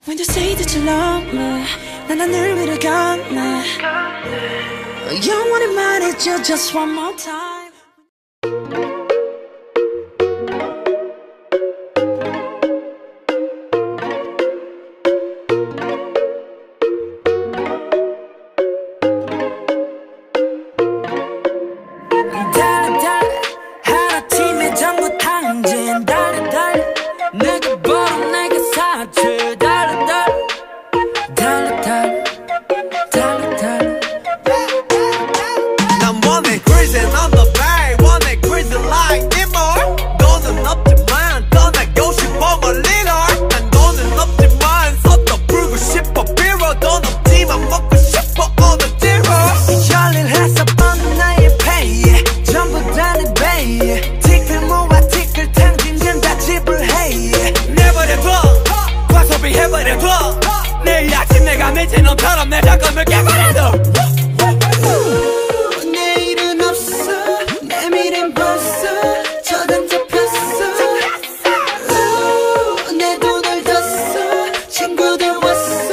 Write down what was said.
When you say that you love me, 난 하늘 위를 걷네. 영원히 말해줘 just one more time. 하루아침에 전부 당진 달려 내가 벌어 내가 사지 달려 난 원해 cruising on the bay 원해 cruising like more 돈은 없지만 떠나고 싶어 멀리로 난 돈은 없지만 서도 불고 싶어 비로 돈 없지만 먹고 싶어 all the zero 열일해서 번 나의 pay 전부 다 내 pay 티끌 모아 티끌 탕진전 다 지불해 내버려둬 과소비해버려둬 내일 아침 내가 미친 놈처럼 내 적금을 깨버려둬 내일은 없어 내 미래는 벌써 저당 잡혔어 내 돈을 줬어 친구들 왔어